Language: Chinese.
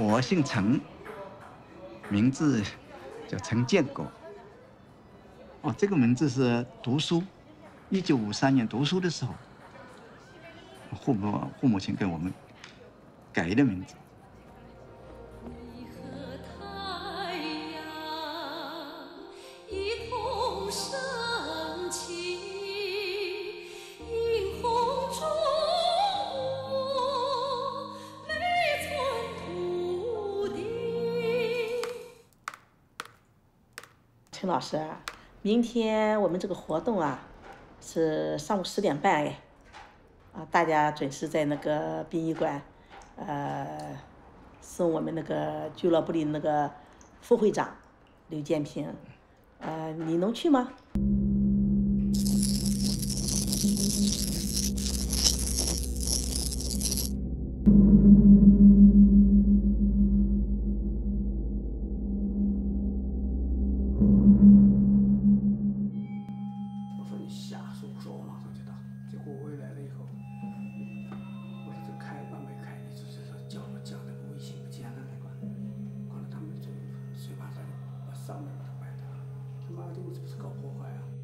我姓陈，名字叫陈建国。哦，这个名字是读书，1953年读书的时候，父母亲给我们改的名字。 你和太阳一同升起，映红中国每寸土地。 陈老师啊，明天我们这个活动啊，是上午10点半哎，大家准时在那个殡仪馆，送我们那个俱乐部的那个副会长刘建平，你能去吗？ 我说你瞎说，我马上就到。结果回来了以后，我说这开关没开，你就是说叫那个微信不见了那个，完了他们就随把上面把它关掉了。他妈的，我这不是搞破坏啊！